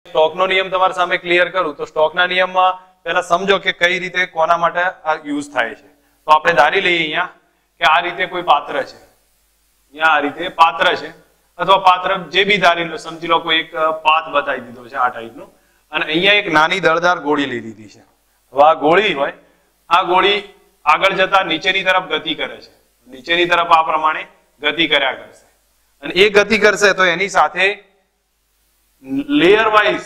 સ્ટોકનો નિયમ તમારા સામે ક્લિયર કરું તો સ્ટોકના નિયમમાં પહેલા સમજો કે કઈ રીતે કોના માટે આ યુઝ થાય છે. તો આપણે ધારી લઈએ અહીંયા કે આ રીતે કોઈ પાત્ર છે, અહીંયા આ રીતે પાત્ર છે, અથવા પાત્ર જે બી ધારી લો, સમજી લો કોઈ એક પાથ બતાવી દીધો છે આ ટાઈપનો, અને અહીંયા એક નાની દળદાર ગોળી લઈ લીધી છે. હવે આ ગોળી હોય, આ ગોળી આગળ જતા નીચેની તરફ ગતિ કરે છે, નીચેની તરફ આ પ્રમાણે ગતિ કર્યા કરશે, અને એ ગતિ કરશે તો એની સાથે લેયર વાઇઝ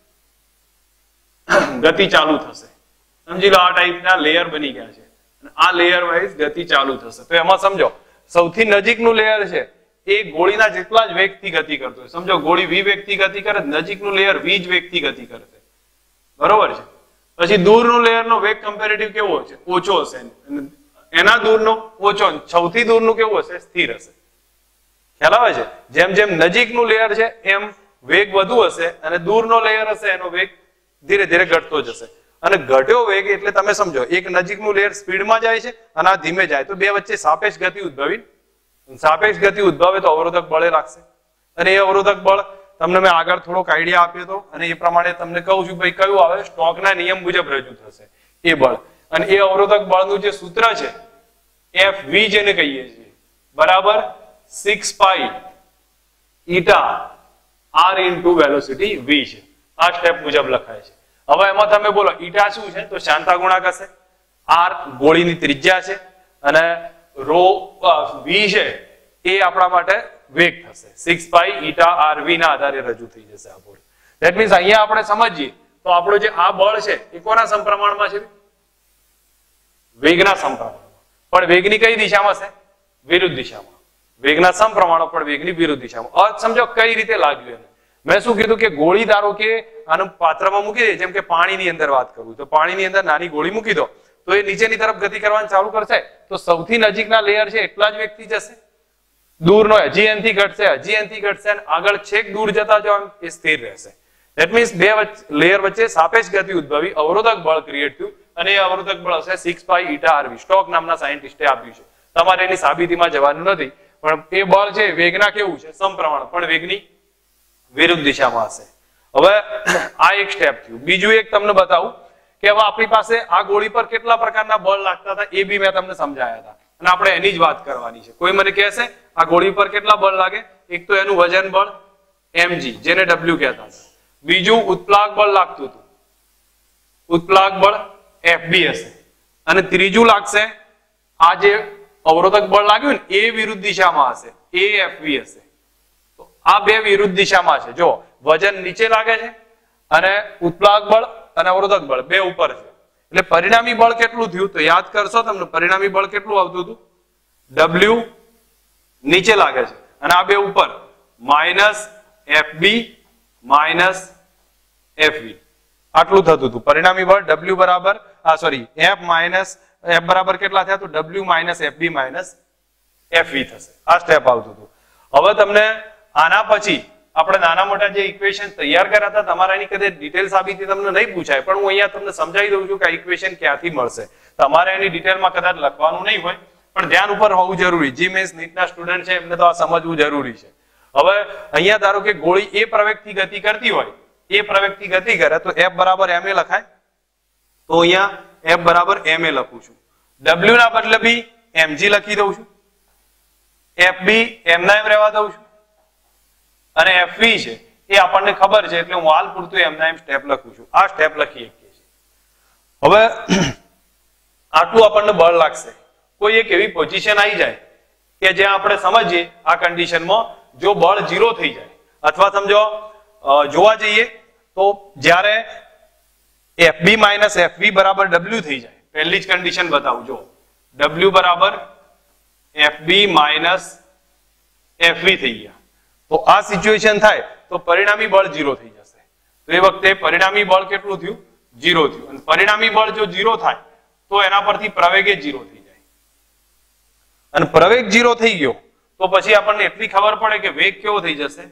ગતિ ચાલુ થશે. સમજી લો આ ટાઈપના લેયર બની ગયા છે, આ લેયર વાઇઝ ગતિ ચાલુ થશે. તો એમાં સમજો સૌથી નજીકનું લેયર છે એ ગોળીના જેટલા જ વેગથી ગતિ કરતો હોય. સમજો ગોળી v વેગથી ગતિ કરે, નજીકનું લેયર v જ વેગથી ગતિ કરશે, બરોબર છે. પછી દૂરનું લેયરનો વેગ કમ્પેરેટિવ કેવો છે? ઓછો હશે, એના દૂરનો ઓછો, સૌથી દૂરનું કેવું હશે? સ્થિર હશે. ખ્યાલ આવે છે? જેમ જેમ નજીકનું લેયર છે એમ વેગ વધુ હશે, અને દૂરનો લેયર હશે એનો વેગ ધીરે ધીરે ઘટતો જશે. અને ઘટ્યો વેગ એટલે તમે સમજો એક નજીકનું લેયર સ્પીડમાં જાય છે અને આ ધીમે જાય, તો બે વચ્ચે સાપેક્ષ ગતિ ઉદ્ભવી. સાપેક્ષ ગતિ ઉદ્ભવે તો અવરોધક બળે લાગશે, અને એ અવરોધક બળ તમને મેં આગળ થોડોક આઈડિયા આપ્યો હતો, અને એ પ્રમાણે તમને કહું છું ભાઈ કયું આવે? સ્ટોકના નિયમ મુજબ રજૂ થશે એ બળ. અને એ અવરોધક બળનું જે સૂત્ર છે Fv જેને કહીએ છીએ, બરાબર 6 pi eta r into velocity v છે. આ સ્ટેપ મુજબ લખાય છે. હવે એમાં તમે બોલો ઈટા શું છે? તો શાંતા ગુણાંક હશે, r ગોળીની ત્રિજ્યા છે, અને રો v છે એ આપણા માટે વેગ થશે. 6 પાઈ ઈટા rv ના આધારે રજૂ થઈ જશે આ બળ. ધેટ મીન્સ અહીંયા આપણે સમજીએ તો આપણો જે આ બળ છે એ કોના સમપ્રમાણમાં છે? વેગના સમપ્રમાણમાં. પણ વેગની કઈ દિશામાં છે? વિરુદ્ધ દિશામાં. વેગના સમપ્રમાણમાં પણ વેગની વિરુદ્ધ દિશામાં. અર્થ સમજો કઈ રીતે લાગ્યું એને. મેં શું કીધું કે ગોળી ધારો કે આનું પાત્રમાં મૂકી દે, જેમ કે પાણીની અંદર વાત કરું તો પાણીની અંદર નાની ગોળી મૂકી દો તો એ નીચેની તરફ ગતિ કરવાનું ચાલુ કરશે, તો સૌથી નજીકના લેયર છે એટલા જ વેગથી જશે, દૂરનો હજી એનથી ઘટશે, હજી એનથી ઘટશે, અને આગળ છેક દૂર જતા જો એ સ્થિર રહેશે. ધેટ મીન્સ બે લેયર વચ્ચે સાપેક્ષ ગતિ ઉદ્ભવી, અવરોધક બળ ક્રિએટ થયું, અને એ અવરોધક બળ હશે 6 પાઈ ઈટા rv. સ્ટોક નામના સાયન્ટિસ્ટે આપ્યું છે, તમારે એની સાબિતીમાં જવાનું નથી, પણ એ બળ છે વેગના કેવું છે? સમપ્રમાણ, પણ વેગની વિરુદ્ધ દિશામાં હશે. હવે આ એક સ્ટેપ થયું. બીજું એક તમને બતાવું કે હવે આપણી પાસે આ ગોળી પર કેટલા પ્રકારના બળ લાગતા હતા એ બી મેં તમને સમજાયા હતા, અને આપણે એની જ વાત કરવાની છે. કોઈ મને કહેશે આ ગોળી પર કેટલા બળ લાગે? એક તો એનું વજન બળ mg જેને w કહેતા હતા, બીજું ઉત્પ્લાક બળ લાગતું હતું, ઉત્પ્લાક બળ fb હશે, અને ત્રીજું લાગશે આ જે અવરોધક બળ લાગ્યું ને એ વિરુદ્ધ દિશામાં હશે, એ fv હશે. તો આ બે વિરુદ્ધ દિશામાં છે. જો વજન નીચે લાગે છે અને ઉત્પ્લાક બળ અને અવરોધક બળ બે ઉપર છે, એટલે પરિણામી બળ કેટલું થયું? તો યાદ કરશો તમને પરિણામી બળ કેટલું આવતું હતું? w નીચે લાગે છે અને આ બે ઉપર, માઇનસ fb માઇનસ fv આટલું થતું હતું. પરિણામી બળ w બરાબર f માઇનસ f બરાબર કેટલા થયા? તો w minus fb minus fv થશે. આ સ્ટેપ આવતું હતું. હવે તમને આના પછી આપણે નાના મોટા જે ઇક્વેશન તૈયાર કર્યા હતા, તમારા એની કદાચ ડિટેલ સાબિતી તમને નહીં પૂછાય, પણ હું અહીંયા તમને સમજાવી દઉં છું કે આ ઇક્વેશન ક્યાંથી મળશે. તમારે એની ડિટેલમાં કદાચ લખવાનું નહીં હોય, પણ ધ્યાન ઉપર હોવું જરૂરી. જી મેન્સ નીટના સ્ટુડન્ટ છે એમને તો આ સમજવું જરૂરી છે. હવે અહીંયા ધારો કે ગોળી એ પ્રવેગથી ગતિ કરતી હોય, એ પ્રવેગથી ગતિ કરે તો f બરાબર ma લખાય. તો અહીંયા f બરાબર ma લખું છું, w ના બદલે બી mg લખી દઉં છું, fb m ના એમ રહેવા દઉં છું, અને fv છે એ આપણને ખબર છે એટલે હું હાલ પૂરતું m ના એમ સ્ટેપ લખું છું. આ સ્ટેપ લખી શકીએ છીએ. હવે આટલું આપણને બળ લાગશે. કોઈ એક એવી પોઝિશન આવી જાય કે જ્યાં આપણે સમજીએ આ કન્ડિશનમાં જો બળ 0 થઈ જાય, અથવા સમજો જોવા જઈએ તો જ્યારે fb માઇનસ fv બરાબર w થઈ જાય, પહેલી જ કન્ડિશન બતાવું. જો w બરાબર fb માઇનસ fv થઈ ગયા, તો આ સિચ્યુએશન થાય તો પરિણામી બળ 0 થઈ જશે. તો એ વખતે પરિણામી બળ કેટલું થયું? 0 થયું. અને પરિણામી બળ જો 0 થાય તો એના પરથી પ્રવેગ 0 થઈ જાય, અને પ્રવેગ 0 થઈ ગયો તો પછી આપણને એટલી ખબર પડે કે વેગ કેવો થઈ જશે?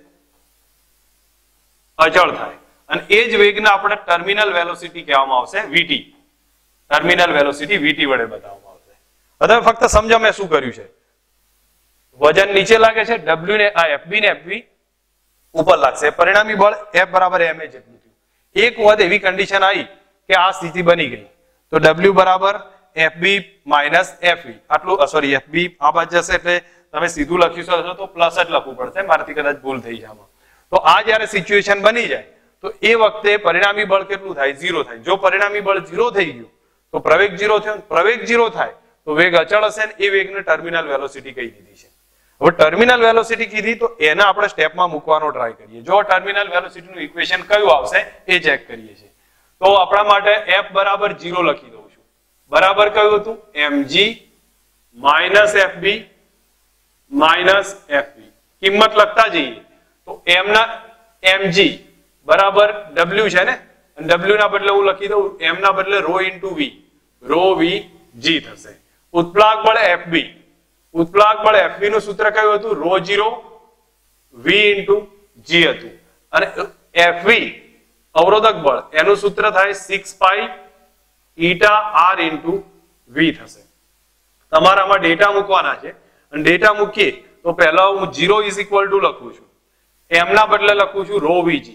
અચળ થાય. અને એ જ વેગને આપણે ટર્મિનલ વેલોસિટી કહેવામાં આવશે, vt. ટર્મિનલ વેલોસિટી vt વડે બતાવવામાં આવશે. હવે ફક્ત સમજો મેં શું કર્યું છે. વજન નીચે લાગે છે, w ને આ fb ને fv ઉપર લાગશે, પરિણામી બળ f બરાબર ma જેટલું થયું. એક વખત એવી કન્ડિશન આવી કે આ સ્થિતિ બની ગઈ તો W બરાબર FB માઇનસ FE, આટલું સોરી FB આ બાજુ જશે એટલે તમે સીધું લખી શકો તો પ્લસ જ લખવું પડશે, મારાથી કદાચ ભૂલ થઈ જાય. તો આ જ્યારે સિચ્યુએશન બની જાય તો એ વખતે પરિણામી બળ કેટલું થાય? 0 થાય. જો પરિણામી બળ 0 થઈ ગયું તો પ્રવેગ 0 થયો, પ્રવેગ 0 થાય તો વેગ અચળ હશે ને એ વેગને ટર્મિનલ વેલોસિટી કહી દીધી છે. હવે ટર્મિનલ વેલોસિટી કીધી તો એને આપણે સ્ટેપમાં મૂકવાનો ટ્રાય કરીએ. જો ટર્મિનલ વેલોસિટીનું ઇક્વેશન કયું આવશે એ ચેક કરીએ છીએ. તો આપણા માટે F બરાબર 0 લખી દઉં છું. બરાબર કયું હતું? mg minus FB minus FB. કિંમત લખતા જઈએ તો m ના mg બરાબર W છે ને, W ના બદલે હું લખી દઉં m ના બદલે ρ into v, ρ v g થશે. ઉત્પ્લાક બળ FB, ઉત્પ્લાક બળ FB નું સૂત્ર કયું હતું? ρ0 v into g હતું. અને FV અવરોધક બળ એનું સૂત્ર થાય 6 pi eta r into v થશે. તમારામાં ડેટા મૂકવાના છે અને ડેટા મૂકીએ તો પહેલા હું 0 is equal to લખું છું, m ના બદલે લખું છું ρ vg,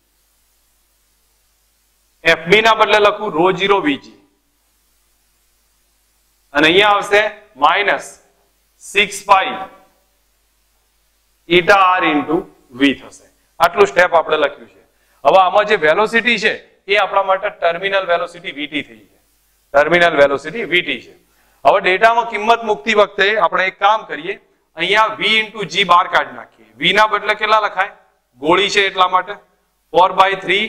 FB ના બદલે લખું ρ0 vg અને અહીંયા આવશે minus 6 pi eta r into v થશે. આટલું સ્ટેપ આપણે લખ્યું છે. હવે આમાં જે વેલોસિટી છે એ આપણા માટે ટર્મિનલ વેલોસિટી vt થઈ છે. ટર્મિનલ વેલોસિટી vt છે. હવે ડેટામાં કિંમત મૂકતી વખતે આપણે એક કામ કરીએ, અહીંયા v into g બહાર કાઢી નાખીએ. v ના બદલે કેટલા લખાય? ગોળી છે એટલા માટે 4/3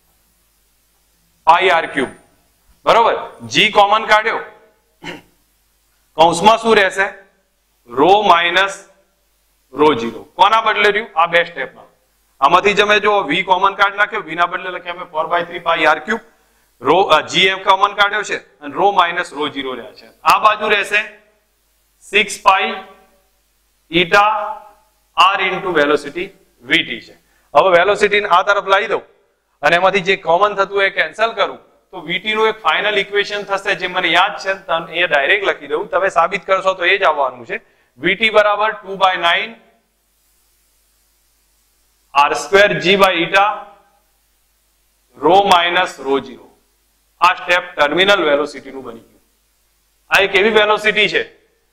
પાઈ r ક્યુબ. બરોબર, g કોમન કાઢ્યો, કૌંસમાં શું રહેશે? ρ માઇનસ ρ0. કોના બદલે રહ્યું? આ બે સ્ટેપમાં. આમાંથી તમે જો v કોમન કાઢી નાખ્યો, v ના બદલે લખ્યા અમે 4/3 pi r cube, g m common કાઢ્યો છે અને ρ માઇનસ ρ0 રહ્યા છે. આ બાજુ રહેશે 6 pi eta r into velocity vt છે. હવે વેલોસિટી આ તરફ લાવી દઉં અને એમાંથી જે કોમન થતું એ કેન્સલ કરું તો vt નું એક ફાઇનલ ઇક્વેશન થશે જે મને યાદ છે, એ ડાયરેક્ટ લખી દઉં. તમે સાબિત કરશો તો એ જ આવવાનું છે. vt બરાબર 2/9 r² g by eta ρ minus ρ0. આ સ્ટેપ ટર્મિનલ વેલોસિટી નું બની ગયું. આ એક એવી વેલોસિટી છે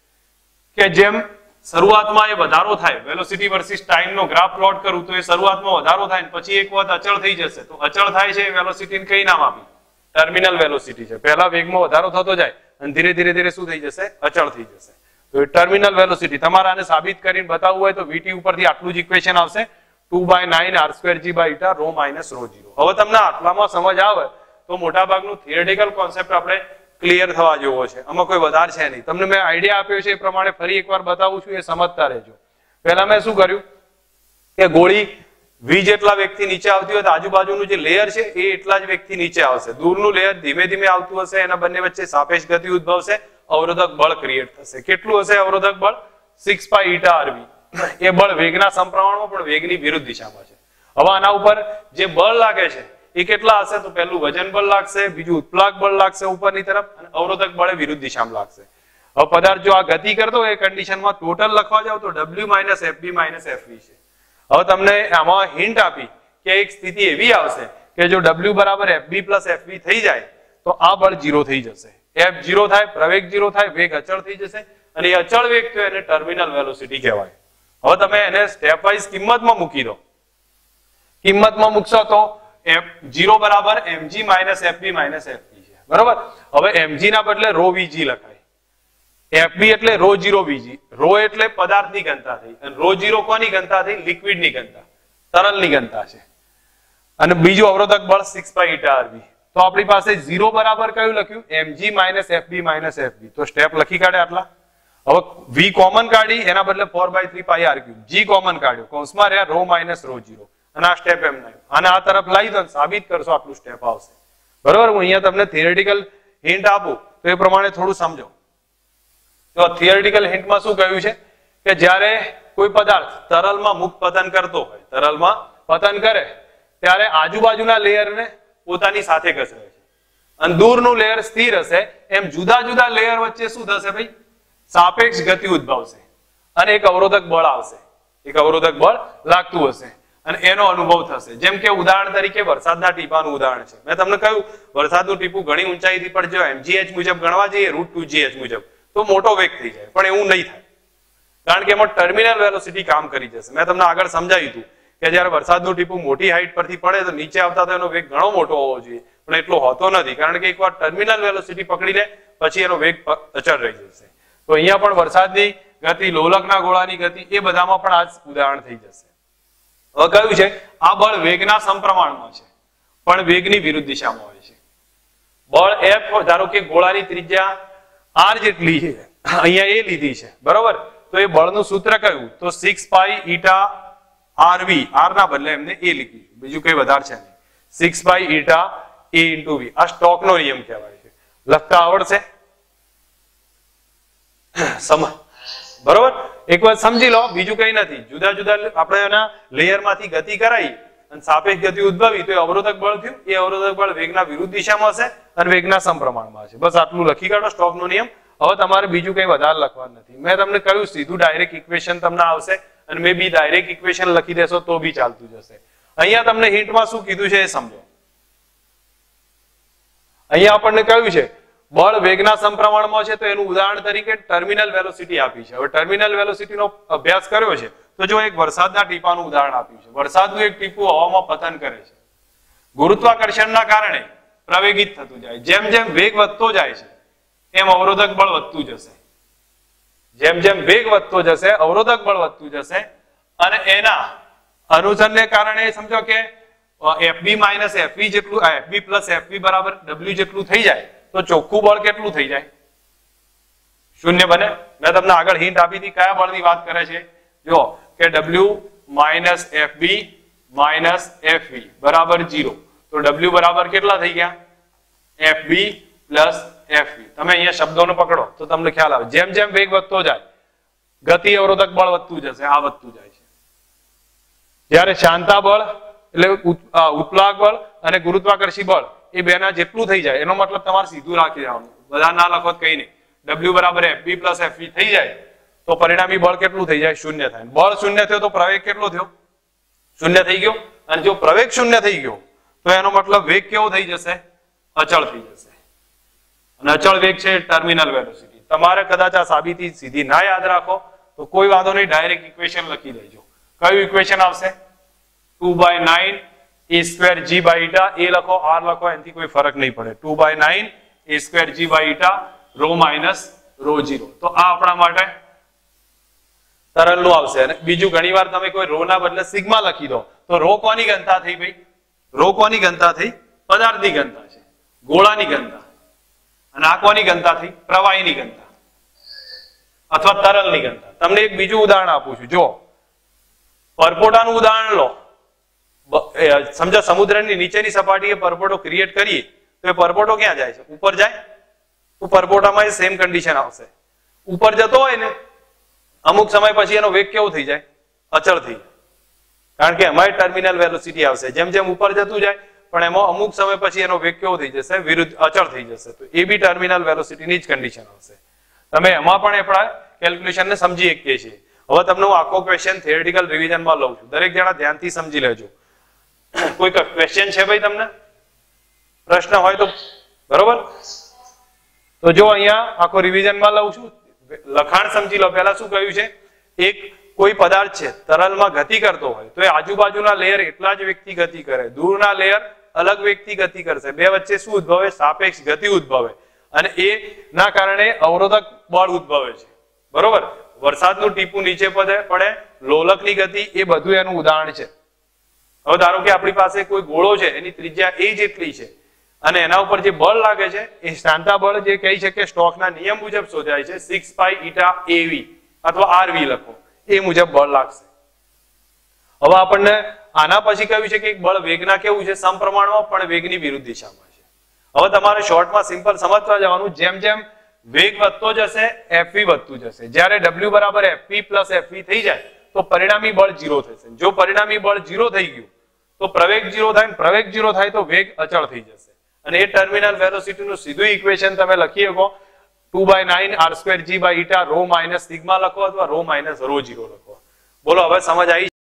કે જેમ શરૂઆતમાં એ વધારો થાય, વેલોસિટી વર્સિસ ટાઈમ નો ગ્રાફ પ્લોટ કરું તો એ શરૂઆતમાં વધારો થાય પછી એક વખત અચળ થઈ જશે. તો અચળ થાય છે એ વેલોસિટીને કઈ નામ આપ્યું? ટર્મિનલ વેલોસિટી છે. પહેલા વેગમાં વધારો થતો જાય અને ધીરે ધીરે ધીરે શું થઈ જશે? અચળ થઈ જશે. તો એ ટર્મિનલ વેલોસિટી. તમારે આને સાબિત કરીને બતાવવું હોય તો vt ઉપરથી આટલું જ ઇક્વેશન આવશે, 2/9 r² g by eta ρ minus ρ0. હવે તમને આટલામાં સમજ આવે તો મોટા ભાગનું થિયરેટિકલ કોન્સેપ્ટ આપણે ક્લિયર થવા જેવો છે. આમાં કોઈ વધારે છે નહીં. તમને મેં આઈડિયા આપ્યો છે એ પ્રમાણે ફરી એકવાર બતાવું છું, એ સમજતા રહેજો. પહેલા મેં શું કર્યું કે ગોળી v જેટલા વેગથી નીચે આવતી હોય તો આજુબાજુનું જે લેયર છે એ એટલા જ વેગથી નીચે આવશે. દૂરનું લેયર ધીમે ધીમે આવતું હશે, એના બંને વચ્ચે સાપેક્ષ ગતિ ઉદ્ભવશે, અવરોધક બળ ક્રિએટ થશે. કેટલું હશે અવરોધક બળ? 6 પાઈ ઈટા rv. એ બળ વેગના સમપ્રમાણમાં પણ વેગની વિરુદ્ધ દિશામાં છે. હવે આના ઉપર જે બળ લાગે છે એ કેટલા હશે? તો પહેલું વજન બળ લાગશે, બીજું ઉત્પ્લાક બળ લાગશે ઉપરની તરફ અને અવરોધક બળ વિરુદ્ધ દિશામાં લાગશે. હવે પદાર્થ જો આ ગતિ કરતો હોય એ કન્ડિશનમાં ટોટલ લખવા જાવ તો W minus FB minus FV છે. હવે તમને આમાં હિન્ટ આપી કે એક સ્થિતિ એવી આવશે કે જો W બરાબર FB પ્લસ FV થઈ જાય તો આ બળ 0 થઈ જશે. F 0 થાય, પ્રવેગ 0 થાય, વેગ અચળ થઈ જશે અને એ અચળ વેગ તો એને ટર્મિનલ વેલોસિટી કહેવાય. હવે તમે એને સ્ટેપ વાઇઝ કિંમતમાં મૂકી દો. કિંમતમાં મૂકશો તો F0 બરાબર mg minus FB minus FB છે. બરોબર, હવે mg ના બદલે ρ vg લખાય, FB એટલે ρ0 vg. ρ એટલે પદાર્થની ઘનતા થઈ અને ρ0 કોની ઘનતા થઈ? લિક્વિડની ઘનતા, તરલની ઘનતા છે. અને બીજું અવરોધક બળ 6 પાઈ ઈટા rv. તો આપણી પાસે 0 બરાબર કયું લખ્યું? mg minus FB minus FB. તો સ્ટેપ લખી કાઢે આટલા. હવે v કોમન કાઢી એના બદલે 4/3 pi r cube. g common કાઢ્યો, કૌંસમાં રહ્યા ρ માઇનસ ρ0 અને આ સ્ટેપ એમ નહીં. આને આ તરફ લાવી દો, સાબિત કરશો આટલું સ્ટેપ આવશે. બરોબર, હું અહીંયા તમને થિયરેટિકલ હિન્ટ આપું તો એ પ્રમાણે થોડું સમજો. તો થિયરેટિકલ હિન્ટમાં શું કહ્યું છે કે જ્યારે કોઈ પદાર્થ તરલમાં મુક્ત પતન કરતો હોય, તરલમાં પતન કરે ત્યારે આજુબાજુના લેયરને પોતાની સાથે ઘસરે છે અને દૂરનું લેયર સ્થિર હશે. એમ જુદા જુદા લેયર વચ્ચે શું થશે ભાઈ? સાપેક્ષ ગતિ ઉદ્ભવશે અને એક અવરોધક બળ આવશે, એક અવરોધક બળ લાગતું હશે. અને એનો અનુભવ થશે. જેમ કે ઉદાહરણ તરીકે વરસાદના ટીપાનું ઉદાહરણ છે. મેં તમને કહ્યું વરસાદનું ટીપું ઘણી ઊંચાઈથી પણ જો mgh મુજબ ગણવા જઈએ √2gh મુજબ તો મોટો વેગ થઈ જાય, પણ એવું નહીં થાય કારણ કે એમાં ટર્મિનલ વેલોસિટી કામ કરી જશે. મેં તમને આગળ સમજાવ્યું હતું કે જ્યારે વરસાદનું ટીપું મોટી હાઈટ પરથી પડે તો નીચે આવતા તો એનો વેગ ઘણો મોટો હોવો જોઈએ, પણ એટલો હોતો નથી કારણ કે એકવાર ટર્મિનલ વેલોસિટી પકડી લે પછી એનો વેગ અચળ રહી જશે. તો અહીંયા પણ વરસાદની ગતિ, લોલકના ગોળાની ગતિ, એ બધામાં પણ આ જ ઉદાહરણ થઈ જશે. હવે કયું છે આ બળ વેગના સમપ્રમાણમાં છે પણ વેગની વિરુદ્ધ દિશામાં હોય છે. બળ F ધારો કે ગોળાની ત્રિજ્યા r જેટલી છે, અહીંયા એ લીધી છે બરોબર, તો એ બળનું સૂત્ર કયું તો 6 પાઈ ઈટા rv, r ના બદલે એમને એ લીધું, બીજું કઈ વધારે છે નહીં. 6 pi eta a into v, આ સ્ટોકનો નિયમ કહેવાય છે. લખતા આવડશે બરોબર, એક વાર સમજી લો, બીજું કઈ નથી. જુદા જુદા આપણે એના લેયરમાંથી ગતિ કરાવી અને સાપેક્ષ ગતિ ઉદ્ભવી તો એ અવરોધક બળ થયું. એ અવરોધક બળ વેગના વિરુદ્ધ દિશામાં હશે અને વેગના સમપ્રમાણમાં હશે. બસ આટલું લખી કાઢો સ્ટોકનો નિયમ. હવે તમારે બીજું કઈ વધારે લખવાનું નથી. મેં તમને કહ્યું સીધું ડાયરેક્ટ ઇક્વેશન તમને આવશે અને મે બી ડાયરેક્ટ ઇક્વેશન લખી દેશો તો બી ચાલતું જશે. અહીંયા તમને હિન્ટમાં શું કીધું છે એ સમજો. અહીંયા આપણને કહ્યું છે બળ વેગના સમપ્રમાણમાં છે તો એનું ઉદાહરણ તરીકે ટર્મિનલ વેલોસિટી આપી છે. હવે ટર્મિનલ વેલોસિટીનો અભ્યાસ કર્યો છે તો જો એક વરસાદના ટીપાનું ઉદાહરણ આપ્યું છે. વરસાદનું એક ટીપું હવામાં પતન કરે છે, ગુરુત્વાકર્ષણના કારણે પ્રવેગિત થતું જાય. જેમ જેમ વેગ વધતો જાય છે એમ અવરોધક બળ વધતું જશે. જેમ જેમ વેગ વધતો જશે અવરોધક બળ વધતું જશે અને એના અનુસરણને કારણે સમજો કે FB માઇનસ FV જેટલું, FB પ્લસ FV બરાબર W જેટલું થઈ જાય તો ચોખ્ખું બળ કેટલું થઈ જાય? શૂન્ય બને. મેં તમને આગળ હિન્ટ આપી હતી કયા બળની વાત કરે છે. જો કે W minus FB minus FV બરાબર 0, તો W બરાબર કેટલા થઈ ગયા? FB plus FV. તમે અહીંયા શબ્દોને પકડો તો તમને ખ્યાલ આવે. જેમ જેમ વેગ વધતો જાય ગતિ અવરોધક બળ વધતું જશે, આ વધતું જાય છે. જ્યારે શાંતા બળ એટલે ઉત્પ્લાવક બળ અને ગુરુત્વાકર્ષી બળ એ બેના જેટલું થઈ જાય એનો મતલબ તમારે સીધું રાખી દેવાનું, બધા ના લખો કઈ નહીં. W બરાબર FB પ્લસ FV થઈ જાય તો પરિણામી બળ કેટલું થઈ જાય? શૂન્ય થાય. બળ શૂન્ય થયો તો પ્રવેગ કેટલો થયો? શૂન્ય થઈ ગયો. અને જો પ્રવેગ શૂન્ય થઈ ગયો તો એનો મતલબ વેગ કેવો થઈ જશે? અચળ થઈ જશે. અને અચળ વેગ છે ટર્મિનલ વેલોસિટી. તમારે કદાચ આ સાબિતી સીધી ના યાદ રાખો તો કોઈ વાંધો નહીં, ડાયરેક્ટ ઇક્વેશન લખી દેજો. કયું ઇક્વેશન આવશે? 2/9 a square g by eta, a લખો r લખો એનાથી કોઈ ફરક નહીં પડે. 2/9 a square g by eta rho minus rho 0. તો આ આપણા માટે તરલનું આવશે. અને બીજું ઘણીવાર તમે કોઈ રો ના બદલે સિગ્મા લખી દો તો રો કોની ઘનતા થઈ ભાઈ? રો કોની ઘનતા થઈ? પદાર્થની ઘનતા છે, ગોળાની ઘનતા. અને આ કોની ઘનતા થઈ? પ્રવાહીની ઘનતા અથવા તરલની ઘનતા. તમને એક બીજું ઉદાહરણ આપું છું. જો પરપોટાનું ઉદાહરણ લો. સમજો સમુદ્રની નીચેની સપાટીએ પરપોટો ક્રિએટ કરીએ તો એ પરપોટો ક્યાં જાય છે? ઉપર જાય. તો પરપોટામાં સેમ કન્ડિશન આવશે. ઉપર જતો હોય ને અમુક સમય પછી એનો વેગ કેવો થઈ જાય? અચળ થઈ જાય. કારણ કે એમાં ટર્મિનલ વેલોસિટી આવશે. જેમ જેમ ઉપર જતું જાય પણ એમાં અમુક સમય પછી એનો વેગ કેવો થઈ જશે? વિરુદ્ધ, અચળ થઈ જશે. તો એ બી ટર્મિનલ વેલોસિટીની જ કન્ડિશન આવશે. તમે એમાં પણ આપણા કેલ્ક્યુલેશનને સમજી શકીએ છીએ. હવે તમને હું આખો ક્વેશ્ચન થિયરેટિકલ રિવિઝનમાં લઉં છું. દરેક જણા ધ્યાનથી સમજી લેજો. કોઈ ક્વેશ્ચન છે ભાઈ? તમને પ્રશ્ન હોય તો બરોબર. તો જો અહીંયા આખો રિવિઝનમાં લઉં છું, લખાણ સમજી લો. પહેલા શું કહ્યું છે? એક કોઈ પદાર્થ છે તરલમાં ગતિ કરતો હોય તો એ આજુબાજુના લેયર એટલા જ વેગથી ગતિ કરે, દૂરના લેયર અલગ વેગથી ગતિ કરશે. બે વચ્ચે શું ઉદ્ભવે? સાપેક્ષ ગતિ ઉદ્ભવે અને એ ના કારણે અવરોધક બળ ઉદ્ભવે છે. બરોબર. વરસાદનું ટીપું નીચે પડે, લોલકની ગતિ, એ બધું એનું ઉદાહરણ છે. હવે ધારો કે આપણી પાસે કોઈ ગોળો છે, એની ત્રિજ્યા a જેટલી છે અને એના ઉપર જે બળ લાગે છે એ શાંતા બળ જે કહી શકે સ્ટોકના નિયમ મુજબ શોધાય છે 6 પાઈ ઈટા av અથવા rv લખો, એ મુજબ બળ લાગશે. હવે આપણને આના પછી કહ્યું છે કે બળ વેગના કેવું છે? સમપ્રમાણમાં પણ વેગની વિરુદ્ધ દિશામાં છે. હવે તમારે શોર્ટમાં સિમ્પલ સમજવા જવાનું. જેમ જેમ વેગ વધતો જશે fv વધતું જશે. જ્યારે w બરાબર fp પ્લસ fv થઈ જાય તો પરિણામી બળ 0 થશે. જો પરિણામી બળ 0 થઈ ગયું તો પ્રવેગ 0 થાય, પ્રવેગ 0 થાય તો વેગ અચળ થઈ જશે. અને એ ટર્મિનલ વેલોસિટીનું સીધું ઇક્વેશન તમે લખી શકો 2/9 r² g by eta rho minus sigma લખો અથવા rho minus rho 0 લખો. બોલો હવે સમજ આવી?